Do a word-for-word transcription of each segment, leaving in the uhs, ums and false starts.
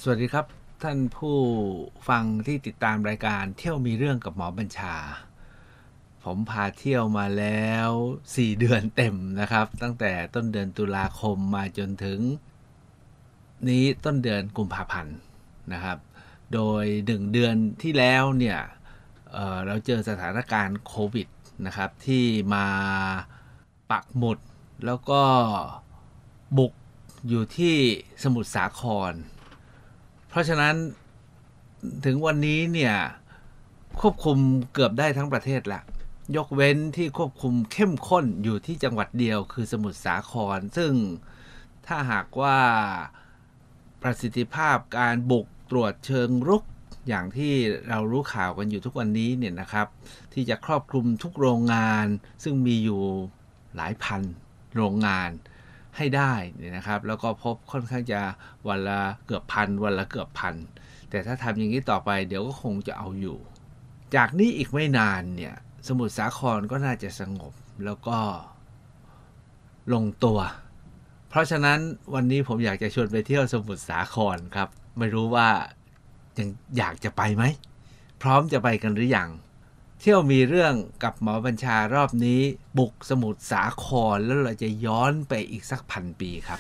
สวัสดีครับท่านผู้ฟังที่ติดตามรายการเที่ยวมีเรื่องกับหมอบัญชาผมพาเที่ยวมาแล้วสี่เดือนเต็มนะครับตั้งแต่ต้นเดือนตุลาคมมาจนถึงนี้ต้นเดือนกุมภาพันธ์นะครับโดยหนึ่งเดือนที่แล้วเนี่ย เอ่อ เราเจอสถานการณ์โควิดนะครับที่มาปักหมุดแล้วก็บุกอยู่ที่สมุทรสาครเพราะฉะนั้นถึงวันนี้เนี่ยควบคุมเกือบได้ทั้งประเทศละยกเว้นที่ควบคุมเข้มข้นอยู่ที่จังหวัดเดียวคือสมุทรสาครซึ่งถ้าหากว่าประสิทธิภาพการบุกตรวจเชิงรุกอย่างที่เรารู้ข่าวกันอยู่ทุกวันนี้เนี่ยนะครับที่จะครอบคลุมทุกโรงงานซึ่งมีอยู่หลายพันโรงงานให้ได้เนี่ยนะครับแล้วก็พบค่อนข้างจะวันละเกือบพันวันละเกือบพันแต่ถ้าทำอย่างนี้ต่อไปเดี๋ยวก็คงจะเอาอยู่จากนี้อีกไม่นานเนี่ยสมุทรสาครก็น่าจะสงบแล้วก็ลงตัวเพราะฉะนั้นวันนี้ผมอยากจะชวนไปเที่ยวสมุทรสาครครับไม่รู้ว่ายังอยากจะไปไหมพร้อมจะไปกันหรือยังเที่ยวมีเรื่องกับหมอบัญชารอบนี้บุกสมุทรสาครแล้วเราจะย้อนไปอีกสักพันปีครับ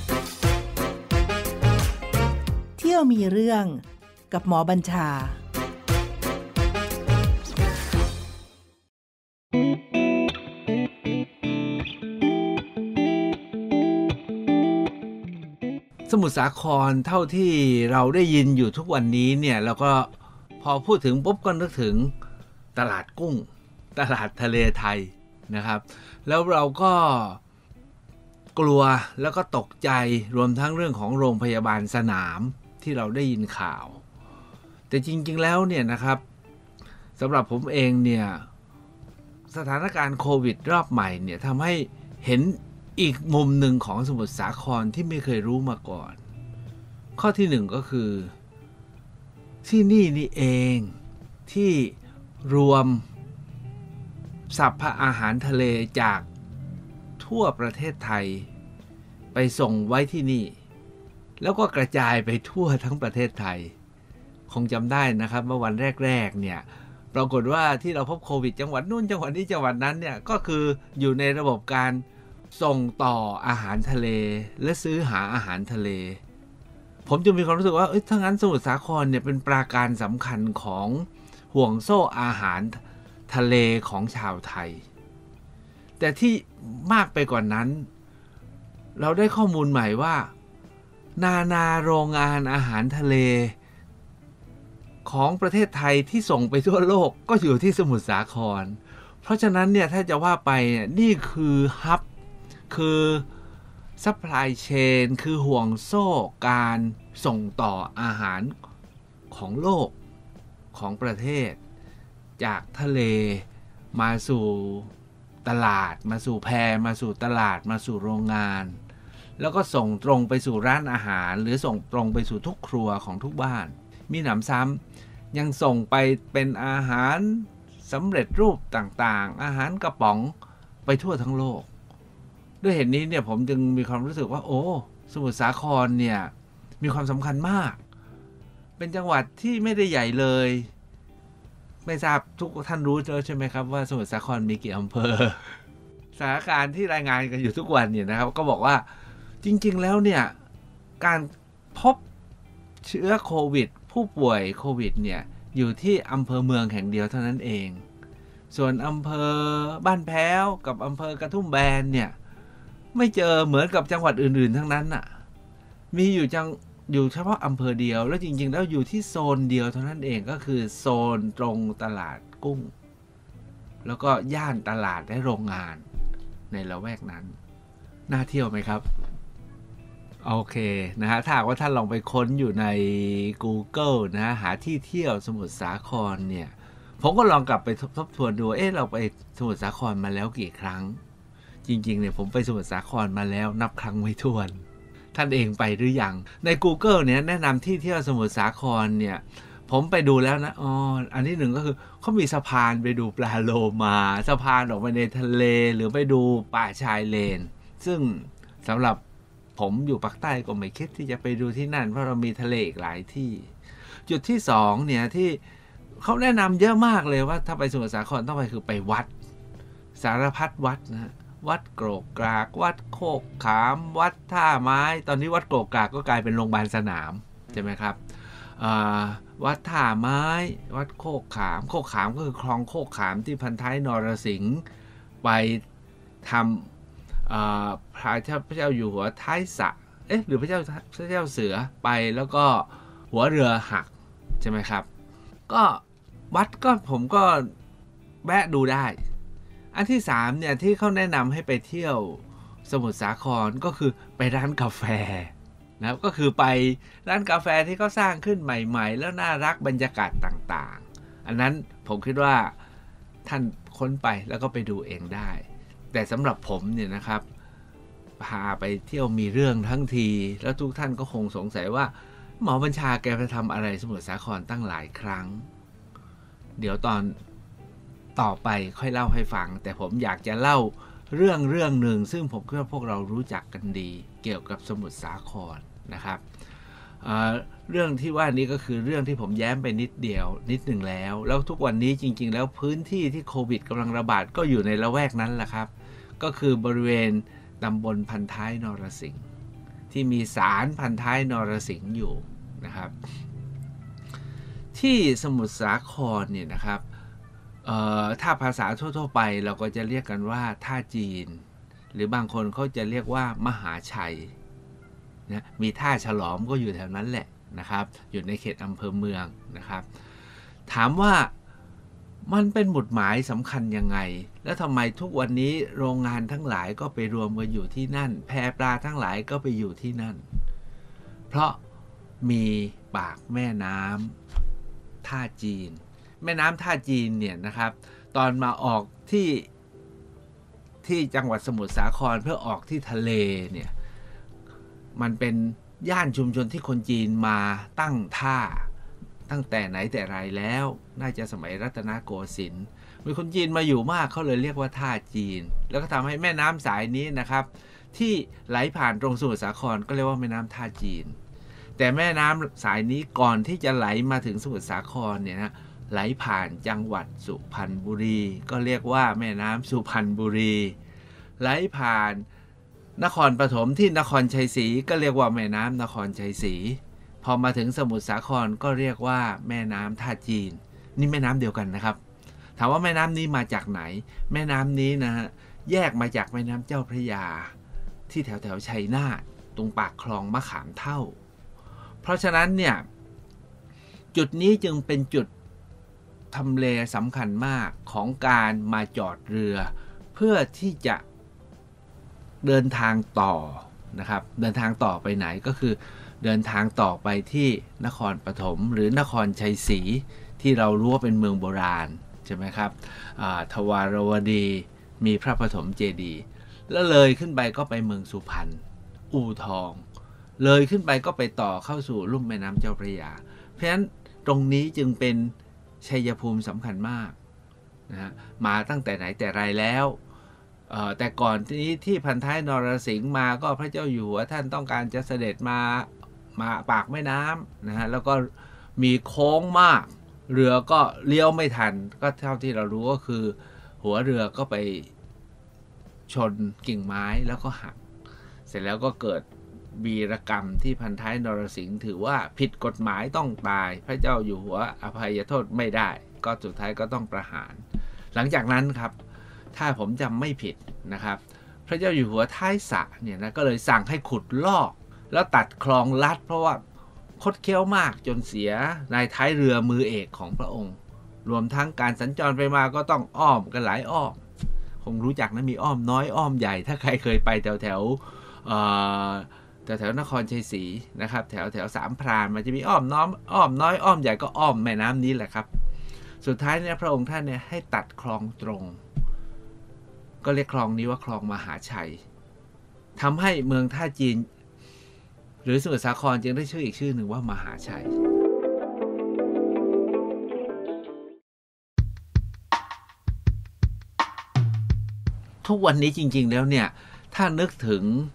เที่ยวมีเรื่องกับหมอบัญชาสมุทรสาครเท่าที่เราได้ยินอยู่ทุกวันนี้เนี่ยเราก็พอพูดถึงปุ๊บก็นึกถึงตลาดกุ้งตลาดทะเลไทยนะครับแล้วเราก็กลัวแล้วก็ตกใจรวมทั้งเรื่องของโรงพยาบาลสนามที่เราได้ยินข่าวแต่จริงๆแล้วเนี่ยนะครับสำหรับผมเองเนี่ยสถานการณ์โควิดรอบใหม่เนี่ยทำให้เห็นอีกมุมหนึ่งของสมุทรสาครที่ไม่เคยรู้มาก่อนข้อที่หนึ่งก็คือที่นี่นี่เองที่รวมสรรพอาหารทะเลจากทั่วประเทศไทยไปส่งไว้ที่นี่แล้วก็กระจายไปทั่วทั้งประเทศไทยคงจำได้นะครับเมื่อวันแรกๆเนี่ยปรากฏว่าที่เราพบโควิดจังหวัดนู้นจังหวัดนี้จังหวัดนั้นเนี่ยก็คืออยู่ในระบบการส่งต่ออาหารทะเลและซื้อหาอาหารทะเลผมจึงมีความรู้สึกว่าเอ้ยถ้างั้นสมุทรสาครเนี่ยเป็นปราการสำคัญของห่วงโซ่อาหารทะเลของชาวไทยแต่ที่มากไปกว่านั้นเราได้ข้อมูลใหม่ว่านานาโรงงานอาหารทะเลของประเทศไทยที่ส่งไปทั่วโลกก็อยู่ที่สมุทรสาครเพราะฉะนั้นเนี่ยถ้าจะว่าไปนี่คือฮับคือซัพพลายเชนคือห่วงโซ่การส่งต่ออาหารของโลกของประเทศจากทะเลมาสู่ตลาดมาสู่แพมาสู่ตลาดมาสู่โรงงานแล้วก็ส่งตรงไปสู่ร้านอาหารหรือส่งตรงไปสู่ทุกครัวของทุกบ้านมีหนำซ้ำยังส่งไปเป็นอาหารสำเร็จรูปต่างๆอาหารกระป๋องไปทั่วทั้งโลกด้วยเหตุนี้เนี่ยผมจึงมีความรู้สึกว่าโอ้สมุทรสาครเนี่ยมีความสำคัญมากเป็นจังหวัดที่ไม่ได้ใหญ่เลยไม่ทราบทุกท่านรู้ใช่ไหมครับว่าสมุทรสาครมีกี่อำเภอสถานการณ์ที่รายงานกันอยู่ทุกวันเนี่ยนะครับก็บอกว่าจริงๆแล้วเนี่ยการพบเชื้อโควิดผู้ป่วยโควิดเนี่ยอยู่ที่อำเภอเมืองแห่งเดียวเท่านั้นเองส่วนอำเภอบ้านแพ้วกับอำเภอกระทุ่มแบนเนี่ยไม่เจอเหมือนกับจังหวัดอื่นๆทั้งนั้นน่ะมีอยู่จังอยู่เฉพาะอำเภอเดียวแล้วจริงๆแล้วอยู่ที่โซนเดียวเท่านั้นเองก็คือโซนตรงตลาดกุ้งแล้วก็ย่านตลาดและโรงงานในละแวกนั้นน่าเที่ยวไหมครับโอเคนะฮะถ้าว่าท่านลองไปค้นอยู่ใน Google นะฮะหาที่เที่ยวสมุทรสาครเนี่ยผมก็ลองกลับไปทบทวนดูเอ๊ะเราไปสมุทรสาครมาแล้วกี่ครั้งจริงๆเนี่ยผมไปสมุทรสาครมาแล้วนับครั้งไม่ถ้วนท่านเองไปหรือยังใน Google เนี่ยแนะนำที่เที่ยวสมุทรสาครเนี่ยผมไปดูแล้วนะอ๋ออันที่หนึ่งก็คือเขามีสะพานไปดูปลาโลมาสะพานออกไปในทะเลหรือไปดูป่าชายเลนซึ่งสำหรับผมอยู่ภาคใต้ก็ไม่คิดที่จะไปดูที่นั่นเพราะเรามีทะเลอีกหลายที่ จุดที่สองเนี่ยที่เขาแนะนำเยอะมากเลยว่าถ้าไปสมุทรสาครต้องไปคือไปวัดสารพัดวัดนะฮะวัดโกรกกรากวัดโคกขามวัดท่าไม้ตอนนี้วัดโกรกกรากก็กลายเป็นโรงพยาบาลสนามใช่ไหมครับวัดท่าไม้วัดโคกขามโคกขามก็คือคลองโคกขามที่พันท้ายนรสิงห์ไปทำพระเจ้าพระเจ้าอยู่หัวท้ายสระเอ๊ะหรือพระเจ้าพระเจ้าเสือไปแล้วก็หัวเรือหักใช่ไหมครับก็วัดก็ผมก็แวะดูได้อันที่สามเนี่ยที่เขาแนะนำให้ไปเที่ยวสมุทรสาครก็คือไปร้านกาแฟนะครับก็คือไปร้านกาแฟที่เขาสร้างขึ้นใหม่ๆแล้วน่ารักบรรยากาศต่างๆอันนั้นผมคิดว่าท่านค้นไปแล้วก็ไปดูเองได้แต่สำหรับผมเนี่ยนะครับพาไปเที่ยวมีเรื่องทั้งทีแล้วทุกท่านก็คงสงสัยว่าหมอบัญชาแกไปทำอะไรสมุทรสาครตั้งหลายครั้งเดี๋ยวตอนต่อไปค่อยเล่าให้ฟังแต่ผมอยากจะเล่าเรื่องเรื่องหนึ่งซึ่งผมคิดว่าพวกเรารู้จักกันดีเกี่ยวกับสมุทรสาครนะครับเอ่อเรื่องที่ว่านี้ก็คือเรื่องที่ผมแย้มไปนิดเดียวนิดหนึ่งแล้วแล้วทุกวันนี้จริงๆแล้วพื้นที่ที่โควิดกำลังระบาดก็อยู่ในละแวกนั้นแหละครับก็คือบริเวณตำบลพันท้ายนรสิงห์ที่มีศาลพันท้ายนรสิงห์อยู่นะครับที่สมุทรสาครเนี่ยนะครับถ้าภาษาทั่วๆไปเราก็จะเรียกกันว่าท่าจีนหรือบางคนเขาจะเรียกว่ามหาชัยนะมีท่าฉลอมก็อยู่แถวนั้นแหละนะครับอยู่ในเขตอำเภอเมืองนะครับถามว่ามันเป็นหมุดหมายสำคัญยังไงแล้วทำไมทุกวันนี้โรงงานทั้งหลายก็ไปรวมกันอยู่ที่นั่นแพปลาทั้งหลายก็ไปอยู่ที่นั่นเพราะมีปากแม่น้ำท่าจีนแม่น้ำท่าจีนเนี่ยนะครับตอนมาออกที่ที่จังหวัดสมุทรสาครเพื่อออกที่ทะเลเนี่ยมันเป็นย่านชุมชนที่คนจีนมาตั้งท่าตั้งแต่ไหนแต่ไรแล้วน่าจะสมัยรัตนโกสินทร์มีคนจีนมาอยู่มากเขาเลยเรียกว่าท่าจีนแล้วก็ทำให้แม่น้ำสายนี้นะครับที่ไหลผ่านตรงสมุทรสาครก็เรียกว่าแม่น้ำท่าจีนแต่แม่น้ำสายนี้ก่อนที่จะไหลมาถึงสมุทรสาครเนี่ยนะไหลผ่านจังหวัดสุพรรณบุรีก็เรียกว่าแม่น้ำสุพรรณบุรีไหลผ่านนครปฐมที่นครชัยศรีก็เรียกว่าแม่น้ำนครชัยศรีพอมาถึงสมุทรสาครก็เรียกว่าแม่น้ำท่าจีนนี่แม่น้ำเดียวกันนะครับถามว่าแม่น้ำนี้มาจากไหนแม่น้ำนี้นะฮะแยกมาจากแม่น้ำเจ้าพระยาที่แถวแถวชัยนาทตรงปากคลองมะขามเท่าเพราะฉะนั้นเนี่ยจุดนี้จึงเป็นจุดทำเลสำคัญมากของการมาจอดเรือเพื่อที่จะเดินทางต่อนะครับเดินทางต่อไปไหนก็คือเดินทางต่อไปที่นครปฐมหรือนครชัยศรีที่เรารู้ว่าเป็นเมืองโบราณใช่ไหมครับทวารวดีมีพระปฐมเจดีย์แล้วเลยขึ้นไปก็ไปเมืองสุพรรณอู่ทองเลยขึ้นไปก็ไปต่อเข้าสู่ลุ่มแม่น้ำเจ้าพระยาเพราะฉะนั้นตรงนี้จึงเป็นชัยภูมิสำคัญมากนะฮะมาตั้งแต่ไหนแต่ไรแล้วแต่ก่อนที่ที่พันท้ายนรสิงห์มาก็พระเจ้าอยู่หัวท่านต้องการจะเสด็จมามาปากแม่น้ำนะฮะแล้วก็มีโค้งมากเรือก็เลี้ยวไม่ทันก็เท่าที่เรารู้ก็คือหัวเรือก็ไปชนกิ่งไม้แล้วก็หักเสร็จแล้วก็เกิดวีรกรรมที่พันท้ายนรสิงห์ถือว่าผิดกฎหมายต้องตายพระเจ้าอยู่หัวอภัยโทษไม่ได้ก็สุดท้ายก็ต้องประหารหลังจากนั้นครับถ้าผมจำไม่ผิดนะครับพระเจ้าอยู่หัวท้ายสระเนี่ยนะก็เลยสั่งให้ขุดลอกแล้วตัดคลองลัดเพราะว่าคดเคี้ยวมากจนเสียนายท้ายเรือมือเอกของพระองค์รวมทั้งการสัญจรไปมาก็ต้องอ้อมกันหลายอ้อมคงรู้จักนะมีอ้อมน้อยอ้อมใหญ่ถ้าใครเคยไปแถวแถวแต่แถวนครชัยศรีนะครับแถวแถวสามพรานมันจะมีอ้อมน้อมอ้อมน้อยอ้อมใหญ่ก็อ้อมแม่น้ำนี้แหละครับสุดท้ายเนี่ยพระองค์ท่านเนี่ยให้ตัดคลองตรงก็เรียกคลองนี้ว่าคลองมหาชัยทำให้เมืองท่าจีนหรือสมุทรสาครจึงได้ชื่ออีกชื่อหนึ่งว่ามหาชัยทุกวันนี้จริงๆแล้วเนี่ยถ้านึกถึง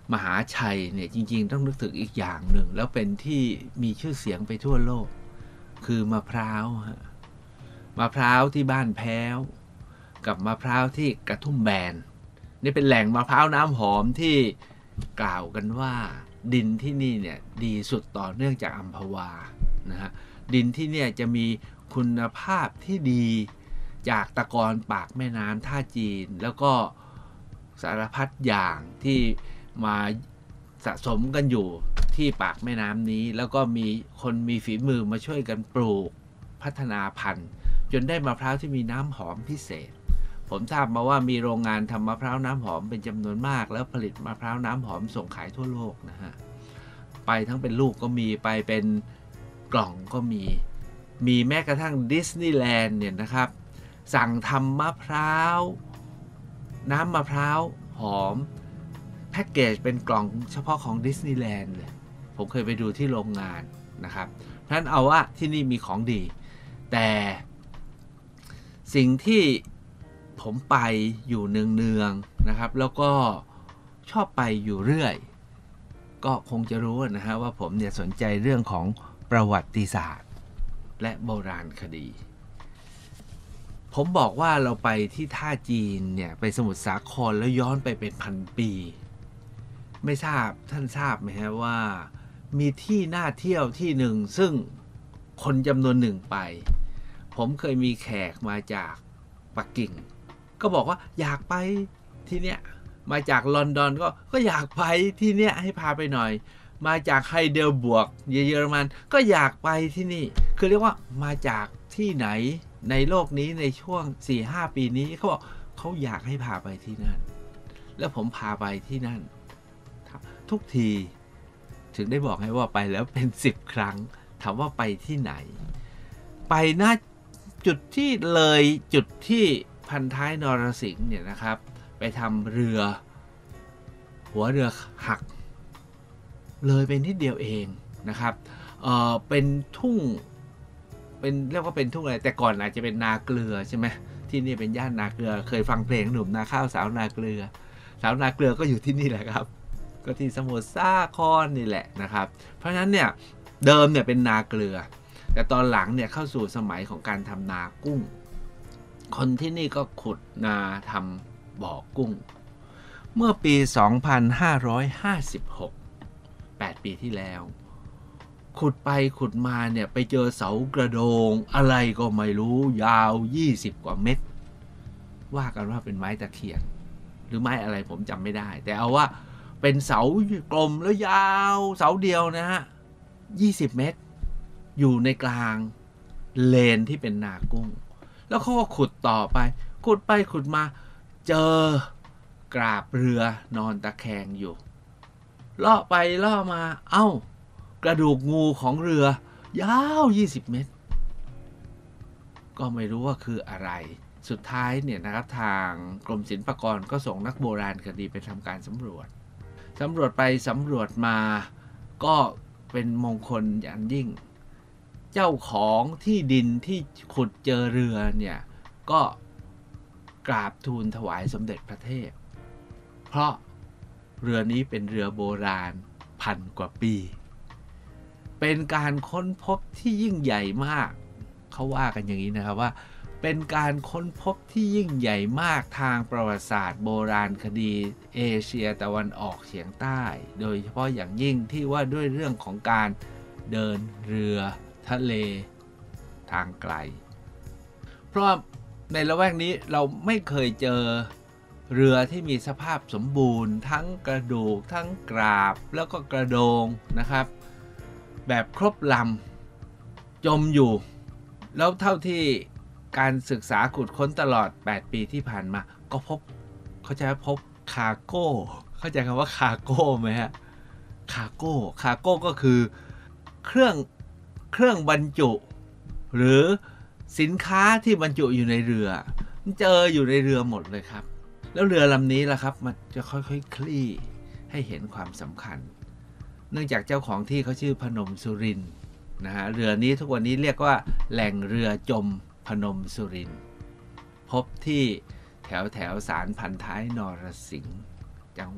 มหาชัยเนี่ยจริงๆต้องนึกถึงอีกอย่างหนึ่งแล้วเป็นที่มีชื่อเสียงไปทั่วโลกคือมะพร้าวฮะมะพร้าวที่บ้านแพ้วกับมะพร้าวที่กระทุ่มแบนนี่เป็นแหล่งมะพร้าวน้ำหอมที่กล่าวกันว่าดินที่นี่เนี่ยดีสุดต่อเนื่องจากอัมพวานะฮะดินที่เนี่ยจะมีคุณภาพที่ดีจากตะกอนปากแม่น้ำท่าจีนแล้วก็สารพัดอย่างที่มาสะสมกันอยู่ที่ปากแม่น้ำนี้แล้วก็มีคนมีฝีมือมาช่วยกันปลูกพัฒนาพันธุ์จนได้มะพร้าวที่มีน้ำหอมพิเศษผมทราบมาว่ามีโรงงานทำมะพร้าวน้ำหอมเป็นจำนวนมากแล้วผลิตมะพร้าวน้ำหอมส่งขายทั่วโลกนะฮะไปทั้งเป็นลูกก็มีไปเป็นกล่องก็มีมีแม้กระทั่งดิสนีย์แลนด์เนี่ยนะครับสั่งทำมะพร้าวน้ำมะพร้าวหอมแพ็กเกจเป็นกล่องเฉพาะของดิสนีย์แลนด์เลยผมเคยไปดูที่โรงงานนะครับเพราะฉะนั้นเอาว่าที่นี่มีของดีแต่สิ่งที่ผมไปอยู่เนืองๆนะครับแล้วก็ชอบไปอยู่เรื่อยก็คงจะรู้นะฮะว่าผมเนี่ยสนใจเรื่องของประวัติศาสตร์และโบราณคดีผมบอกว่าเราไปที่ท่าจีนเนี่ยไปสมุทรสาครแล้วย้อนไปเป็นพันปีไม่ทราบท่านทราบไหมฮะว่ามีที่น่าเที่ยวที่หนึ่งซึ่งคนจำนวนหนึ่งไปผมเคยมีแขกมาจากปักกิ่งก็บอกว่าอยากไปที่เนี้ยมาจากลอนดอนก็ก็อยากไปที่เนี้ยให้พาไปหน่อยมาจากไฮเดลบวกเยอรมันก็อยากไปที่นี่คือเรียกว่ามาจากที่ไหนในโลกนี้ในช่วง สี่ห้า ปีนี้เขาบอกเขาอยากให้พาไปที่นั่นแล้วผมพาไปที่นั่นทุกทีถึงได้บอกให้ว่าไปแล้วเป็นสิบครั้งถามว่าไปที่ไหนไปณจุดที่เลยจุดที่พันท้ายนรสิงห์เนี่ยนะครับไปทำเรือหัวเรือหักเลยเป็นนิดเดียวเองนะครับเอ่อเป็นทุ่งเป็นเรียกว่าเป็นทุ่งอะไรแต่ก่อนอาจจะเป็นนาเกลือใช่ไหมที่นี่เป็นย่านนาเกลือเคยฟังเพลงหนุ่มนาข้าวสาวนาเกลือสาวนาเกลือก็อยู่ที่นี่แหละครับก็ที่สมุทรสาครนี่แหละนะครับเพราะฉะนั้นเนี่ยเดิมเนี่ยเป็นนาเกลือแต่ตอนหลังเนี่ยเข้าสู่สมัยของการทำนากุ้งคนที่นี่ก็ขุดนาทำบ่อกุ้งเมื่อปี สองพันห้าร้อยห้าสิบหก แปด ปีที่แล้วขุดไปขุดมาเนี่ยไปเจอเสากระโดงอะไรก็ไม่รู้ยาวยี่สิบกว่าเมตรว่ากันว่าเป็นไม้ตะเคียนหรือไม้อะไรผมจำไม่ได้แต่เอาว่าเป็นเสากลมแล้วยาวเสาเดียวนะฮะยี่สิบเมตรอยู่ในกลางเลนที่เป็นนากุ้งแล้วเขาก็ขุดต่อไปขุดไปขุดมาเจอกราบเรือนอนตะแคงอยู่เลาะไปเลาะมาเอ้ากระดูกงูของเรือยาวยี่สิบเมตรก็ไม่รู้ว่าคืออะไรสุดท้ายเนี่ยนะครับทางกรมศิลปากรก็ส่งนักโบราณคดีไปทำการสำรวจสำรวจไปสำรวจมาก็เป็นมงคลอย่างยิ่งเจ้าของที่ดินที่ขุดเจอเรือเนี่ยก็กราบทูลถวายสมเด็จพระเทพเพราะเรือนี้เป็นเรือโบราณพันกว่าปีเป็นการค้นพบที่ยิ่งใหญ่มากเขาว่ากันอย่างนี้นะครับว่าเป็นการค้นพบที่ยิ่งใหญ่มากทางประวัติศาสตร์โบราณคดีเอเชียตะวันออกเฉียงใต้โดยเฉพาะอย่างยิ่งที่ว่าด้วยเรื่องของการเดินเรือทะเลทางไกลเพราะในละแวกนี้เราไม่เคยเจอเรือที่มีสภาพสมบูรณ์ทั้งกระดูกทั้งกราบแล้วก็กระโดงนะครับแบบครบลำจมอยู่แล้วเท่าที่การศึกษาขุดค้นตลอดแปดปีที่ผ่านมาก็พบเขาจะพบคาร์โก้เข้าใจคำว่าคาร์โก้ไหมฮะคาร์โก้คาร์โก้ก็คือเครื่องเครื่องบรรจุหรือสินค้าที่บรรจุอยู่ในเรือเจออยู่ในเรือหมดเลยครับแล้วเรือลำนี้ล่ะครับมันจะค่อยๆ ค, คลี่ให้เห็นความสำคัญเนื่องจากเจ้าของที่เขาชื่อพนมสุรินทร์นะฮะเรือนี้ทุกวันนี้เรียกว่าแหล่งเรือจมพนมสุรินทร์พบที่แถวแถวศาลพันท้ายนรสิงห์จังหวัด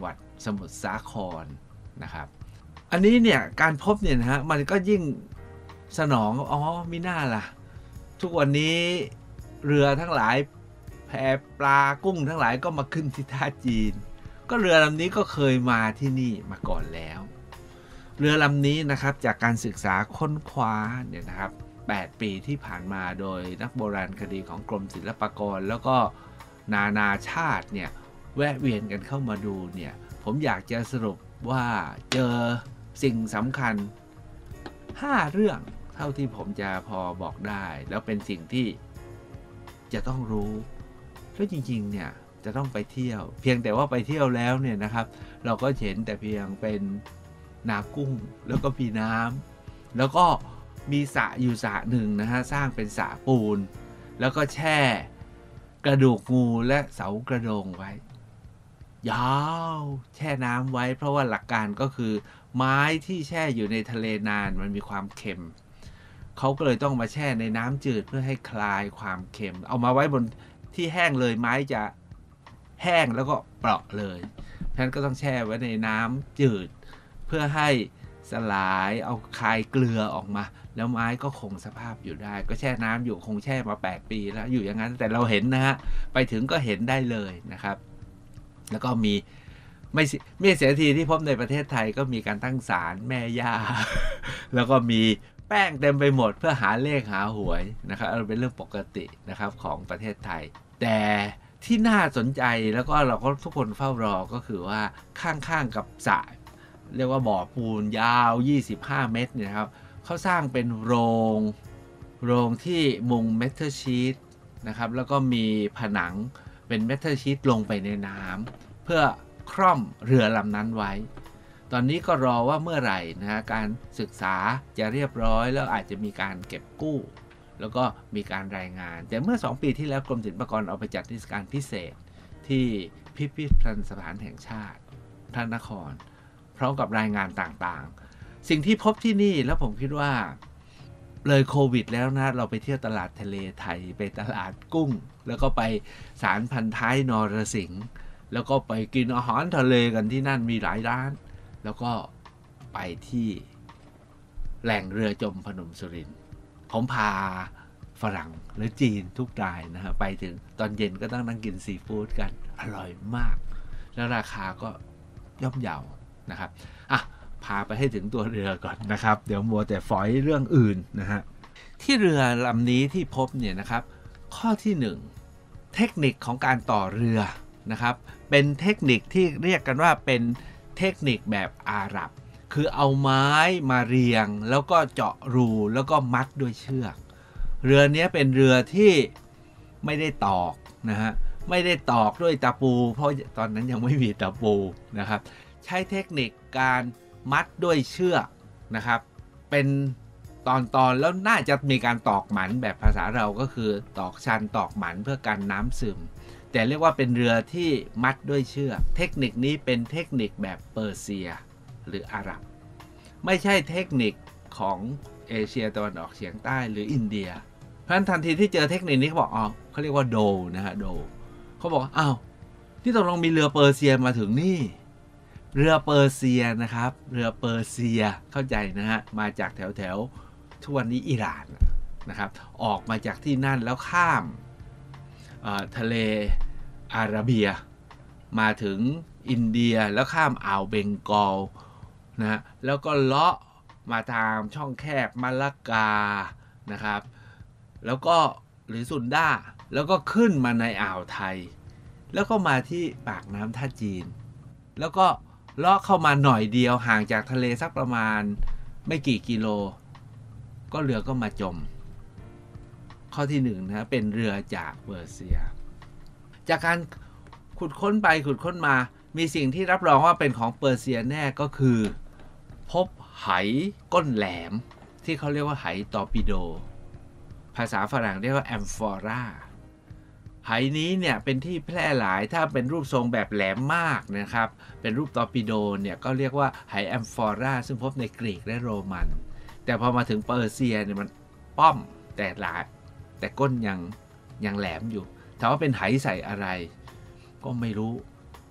สมุทรสาครนะครับอันนี้เนี่ยการพบเนี่ยนะฮะมันก็ยิ่งสนองอ๋อมิน่าล่ะทุกวันนี้เรือทั้งหลายแพปลากุ้งทั้งหลายก็มาขึ้นที่ท่าจีนก็เรือลำนี้ก็เคยมาที่นี่มาก่อนแล้วเรือลำนี้นะครับจากการศึกษาค้นคว้าเนี่ยนะครับแปดปีที่ผ่านมาโดยนักโบราณคดีของกรมศิลปากรแล้วก็นานาชาติเนี่ยแวะเวียนกันเข้ามาดูเนี่ยผมอยากจะสรุปว่าเจอสิ่งสำคัญห้าเรื่องเท่าที่ผมจะพอบอกได้แล้วเป็นสิ่งที่จะต้องรู้แล้วจริงๆเนี่ยจะต้องไปเที่ยวเพียงแต่ว่าไปเที่ยวแล้วเนี่ยนะครับเราก็เห็นแต่เพียงเป็นนากุ้งแล้วก็มีน้ำแล้วก็มีสระอยู่สระหนึ่งนะฮะสร้างเป็นสระปูนแล้วก็แช่กระดูกงูและเสากระโดงไว้ยาวแช่น้ำไว้เพราะว่าหลักการก็คือไม้ที่แช่อยู่ในทะเลนานมันมีความเค็มเขาก็เลยต้องมาแช่ในน้ำจืดเพื่อให้คลายความเค็มเอามาไว้บนที่แห้งเลยไม้จะแห้งแล้วก็เปราะเลยฉะนั้นก็ต้องแช่ไว้ในน้ำจืดเพื่อให้สลายเอาคายเกลือออกมาแล้วไม้ก็คงสภาพอยู่ได้ก็แช่น้ำอยู่คงแช่มาแปดปีแล้วอยู่อย่างนั้นแต่เราเห็นนะฮะไปถึงก็เห็นได้เลยนะครับแล้วก็มีไม่ไม่เสียทีที่พบในประเทศไทยก็มีการตั้งศาลแม่ย่า แล้วก็มีแป้งเต็มไปหมดเพื่อหาเลขหาหวยนะครับเป็นเรื่องปกตินะครับของประเทศไทยแต่ที่น่าสนใจแล้วก็เราก็ทุกคนเฝ้ารอก็คือว่าข้างๆกับสระเรียกว่าบ่อปูนยาวยี่สิบห้าเมตรเนี่ยครับเขาสร้างเป็นโรงโรงที่มุงเมทัลชีทนะครับแล้วก็มีผนังเป็นเมทัลชีทลงไปในน้ำเพื่อคร่อมเรือลำนั้นไว้ตอนนี้ก็รอว่าเมื่อไหร่นะฮะการศึกษาจะเรียบร้อยแล้วอาจจะมีการเก็บกู้แล้วก็มีการรายงานแต่เมื่อสองปีที่แล้วกรมศิลปากรเอาไปจัดนิทรรศการพิเศษที่พิพิธภัณฑ์สถานแห่งชาติพระนครพร้อมกับรายงานต่างๆสิ่งที่พบที่นี่แล้วผมคิดว่าเลยโควิดแล้วนะเราไปเที่ยวตลาดทะเลไทยไปตลาดกุ้งแล้วก็ไปศาลพันท้ายนรสิงห์แล้วก็ไปกินอาหารทะเลกันที่นั่นมีหลายร้านแล้วก็ไปที่แหล่งเรือจมพนมสุรินทร์ผมพาฝรั่งหรือจีนทุกรายนะฮะไปถึงตอนเย็นก็ต้องนั่งกินซีฟู้ดกันอร่อยมากแล้วราคาก็ย่อมเยานะครับอ่ะพาไปให้ถึงตัวเรือก่อนนะครับเดี๋ยวมัวแต่ฝอยเรื่องอื่นนะฮะที่เรือลำนี้ที่พบเนี่ยนะครับข้อที่หนึ่งเทคนิคของการต่อเรือนะครับเป็นเทคนิคที่เรียกกันว่าเป็นเทคนิคแบบอาหรับคือเอาไม้มาเรียงแล้วก็เจาะรูแล้วก็มัดด้วยเชือกเรือนี้เป็นเรือที่ไม่ได้ตอกนะฮะไม่ได้ตอกด้วยตะปูเพราะตอนนั้นยังไม่มีตะปูนะครับใช้เทคนิคการมัดด้วยเชือกนะครับเป็นตอนๆแล้วน่าจะมีการตอกหมันแบบภาษาเราก็คือตอกชันตอกหมันเพื่อกันน้ำซึมแต่เรียกว่าเป็นเรือที่มัดด้วยเชือกเทคนิคนี้เป็นเทคนิคแบบเปอร์เซียหรืออาหรับไม่ใช่เทคนิคของเอเชียตะวันออกเฉียงใต้หรืออินเดียเพราะฉะนั้นทันทีที่เจอเทคนิคนี้เขาบอกอ๋อเขาเรียกว่าโดนะฮะโดเขาบอกอ้าวที่ตกลงมีเรือเปอร์เซียมาถึงนี่เรือเปอร์เซียนะครับเรือเปอร์เซียเข้าใจนะฮะมาจากแถวแถวทุกวันนี้อิหร่านนะครับออกมาจากที่นั่นแล้วข้ามทะเลอาระเบียมาถึงอินเดียแล้วข้ามอ่าวเบงกอลนะแล้วก็เลาะมาทางช่องแคบมาลากานะครับแล้วก็หรือสุนดาแล้วก็ขึ้นมาในอ่าวไทยแล้วก็มาที่ปากน้ำท่าจีนแล้วก็เลาะเข้ามาหน่อยเดียวห่างจากทะเลสักประมาณไม่กี่กิโลก็เรือก็มาจมข้อที่หนึ่งนะเป็นเรือจากเปอร์เซียจากการขุดค้นไปขุดค้นมามีสิ่งที่รับรองว่าเป็นของเปอร์เซียแน่ก็คือพบไหก้นแหลมที่เขาเรียกว่าไหตอร์ปิโดภาษาฝรั่งเรียกว่าแอมฟอราไหนี้เนี่ยเป็นที่แพร่หลายถ้าเป็นรูปทรงแบบแหลมมากนะครับเป็นรูปตอร์ปิโดเนี่ยก็เรียกว่าไหแอมฟอราซึ่งพบในกรีกและโรมันแต่พอมาถึงเปอร์เซียเนี่ยมันป้อมแต่หลายแต่ก้นยังยังแหลมอยู่ถามว่าเป็นไหใส่อะไรก็ไม่รู้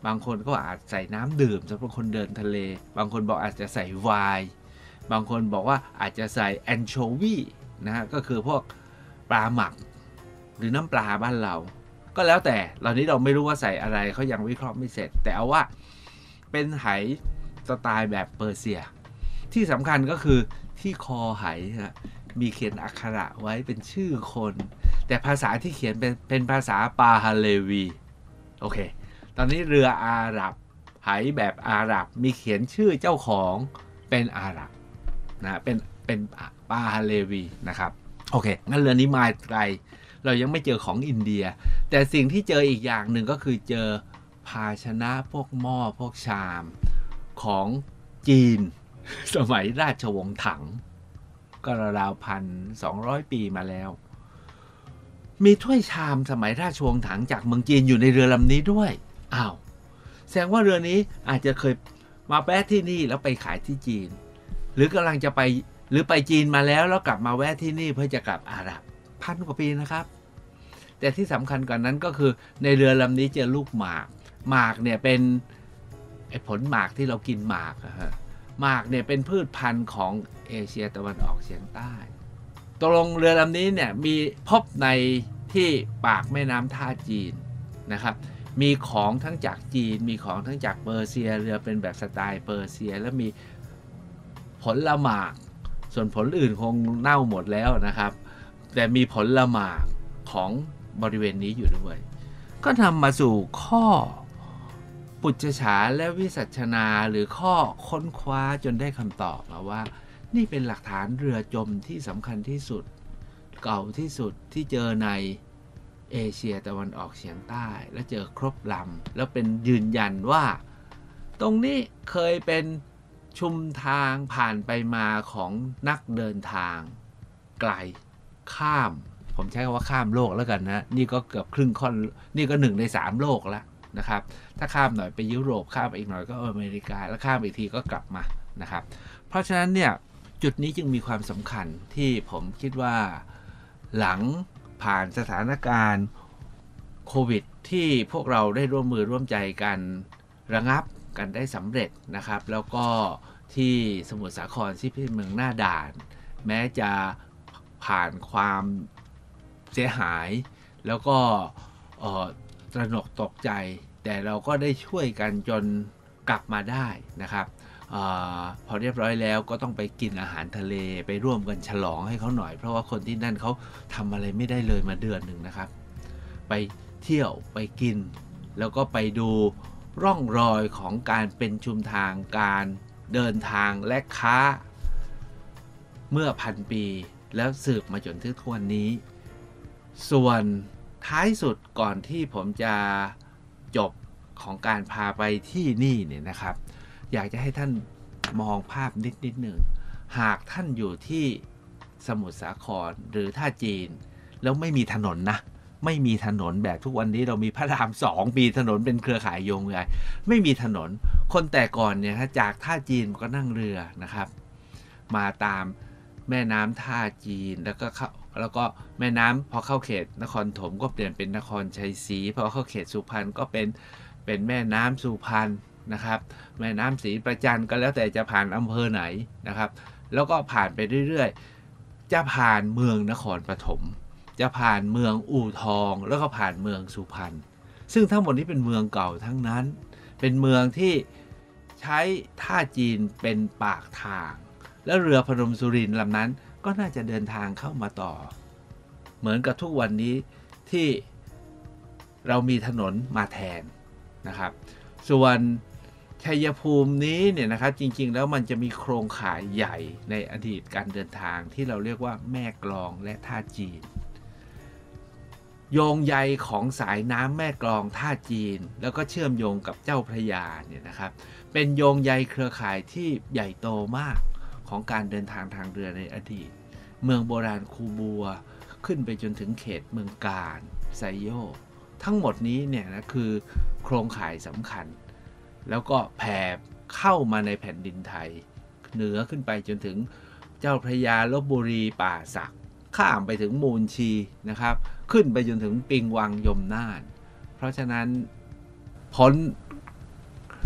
บางคนก็อาจใส่น้ำดื่มสำหรับคนเดินทะเลบางคนบอกอาจจะใส่ไวน์บางคนบอกว่าอาจจะใส่แอนโชวีนะฮะก็คือพวกปลาหมักหรือน้ำปลาบ้านเราก็แล้วแต่เหล่านี้เราไม่รู้ว่าใส่อะไรเขายังวิเคราะห์ไม่เสร็จแต่เอาว่าเป็นไหสไตล์แบบเปอร์เซียที่สำคัญก็คือที่คอไหฮะมีเขียนอักขระไว้เป็นชื่อคนแต่ภาษาที่เขียนเป็นเป็นภาษาปาฮาเลวีโอเคตอนนี้เรืออาหรับไหแบบอาหรับมีเขียนชื่อเจ้าของเป็นอาหรับนะเป็นเป็นปาฮาเลวีนะครับโอเคงั้นเรือนี้มาไกลเรายังไม่เจอของอินเดียแต่สิ่งที่เจออีกอย่างหนึ่งก็คือเจอภาชนะพวกหม้อพวกชามของจีนสมัยราชวงศ์ถังก็ราวๆพันสองร้อยปีมาแล้วมีถ้วยชามสมัยราชวงศ์ถังจากเมืองจีนอยู่ในเรือลำนี้ด้วยอ้าวแสดงว่าเรือนี้อาจจะเคยมาแวะที่นี่แล้วไปขายที่จีนหรือกำลังจะไปหรือไปจีนมาแล้วแล้วกลับมาแวะที่นี่เพื่อจะกลับอาหรับพันกว่าปีนะครับแต่ที่สำคัญกว่านั้นก็คือในเรือลำนี้เจอลูกหมากหมากเนี่ยเป็นไอ้ผลหมากที่เรากินหมากนะฮะหมากเนี่ยเป็นพืชพันธุ์ของเอเชียตะวันออกเฉียงใต้ตกลงเรือลำนี้เนี่ยมีพบในที่ปากแม่น้ำท่าจีนนะครับมีของทั้งจากจีนมีของทั้งจากเปอร์เซียเรือเป็นแบบสไตล์เปอร์เซียแล้วมีผลละหมากส่วนผลอื่นคงเน่าหมดแล้วนะครับแต่มีผลละหมากของบริเวณนี้อยู่ด้วยก็นำมาสู่ข้อปุจฉาและวิสัชนาหรือข้อค้นคว้าจนได้คำตอบมาว่านี่เป็นหลักฐานเรือจมที่สำคัญที่สุดเก่าที่สุดที่เจอในเอเชียตะวันออกเฉียงใต้และเจอครบลำแล้วเป็นยืนยันว่าตรงนี้เคยเป็นชุมทางผ่านไปมาของนักเดินทางไกลข้ามผมใช้คำว่าข้ามโลกแล้วกันนะนี่ก็เกือบครึ่งค่อนนี่ก็หนึ่งในสามโลกแล้วนะครับถ้าข้ามหน่อยไปยุโรปข้ามไปอีกหน่อยก็อเมริกาแล้วข้ามอีกทีก็กลับมานะครับเพราะฉะนั้นเนี่ยจุดนี้จึงมีความสำคัญที่ผมคิดว่าหลังผ่านสถานการณ์โควิดที่พวกเราได้ร่วมมือร่วมใจกันระงับกันได้สำเร็จนะครับแล้วก็ที่สมุทรสาครที่เป็นเมืองหน้าด่านแม้จะผ่านความเสียหายแล้วก็ตระหนกตกใจแต่เราก็ได้ช่วยกันจนกลับมาได้นะครับอพอเรียบร้อยแล้วก็ต้องไปกินอาหารทะเลไปร่วมกันฉลองให้เขาหน่อยเพราะว่าคนที่นั่นเขาทำอะไรไม่ได้เลยมาเดือนหนึ่งนะครับไปเที่ยวไปกินแล้วก็ไปดูร่องรอยของการเป็นชุมทางการเดินทางและค้าเมื่อพันปีแล้วสืบมาจนถึงทุกวันนี้ส่วนท้ายสุดก่อนที่ผมจะจบของการพาไปที่นี่เนี่ยนะครับอยากจะให้ท่านมองภาพนิดนิดหนึ่งหากท่านอยู่ที่สมุทรสาครหรือท่าจีนแล้วไม่มีถนนนะไม่มีถนนแบบทุกวันนี้เรามีพระรามสองมีถนนเป็นเครือข่ายโยงใหญ่ไม่มีถนนคนแต่ก่อนเนี่ยจากท่าจีนก็นั่งเรือนะครับมาตามแม่น้ำท่าจีนแล้วก็เข้าแล้วก็แม่น้ำพอเข้าเขตนครถมก็เปลี่ยนเป็นนครชัยศรีพอเข้าเขตสุพรรณก็เป็นเป็นแม่น้ำสุพรรณนะครับแม่น้ำศรีประจันก็แล้วแต่จะผ่านอำเภอไหนนะครับแล้วก็ผ่านไปเรื่อยๆจะผ่านเมืองนครปฐมจะผ่านเมืองอู่ทองแล้วก็ผ่านเมืองสุพรรณซึ่งทั้งหมดนี้เป็นเมืองเก่าทั้งนั้นเป็นเมืองที่ใช้ท่าจีนเป็นปากทางแล้วเรือพนมสุรินทร์ลำนั้นก็น่าจะเดินทางเข้ามาต่อเหมือนกับทุกวันนี้ที่เรามีถนนมาแทนนะครับส่วนชัยภูมินี้เนี่ยนะครับจริงๆแล้วมันจะมีโครงข่ายใหญ่ในอดีตการเดินทางที่เราเรียกว่าแม่กลองและท่าจีนโยงใยของสายน้ำแม่กลองท่าจีนแล้วก็เชื่อมโยงกับเจ้าพระยาเนี่ยนะครับเป็นโยงใยเครือข่ายที่ใหญ่โตมากของการเดินทางทางเรือในอดีตเมืองโบราณคูบัวขึ้นไปจนถึงเขตเมืองกาญไซโยกทั้งหมดนี้เนี่ยนะคือโครงข่ายสำคัญแล้วก็แผ่เข้ามาในแผ่นดินไทยเหนือขึ้นไปจนถึงเจ้าพระยาลพบุรีป่าสักข้ามไปถึงมูลชีนะครับขึ้นไปจนถึงปิงวังยมน่านเพราะฉะนั้นผล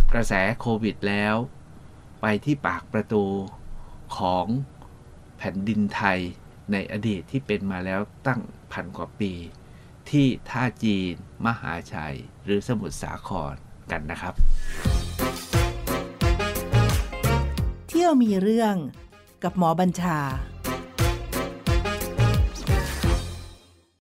กระแสโควิดแล้วไปที่ปากประตูของแผ่นดินไทยในอดีตที่เป็นมาแล้วตั้งพันกว่าปีที่ท่าจีนมหาชัยหรือสมุทรสาครกันนะครับเที่ยวมีเรื่องกับหมอบัญชา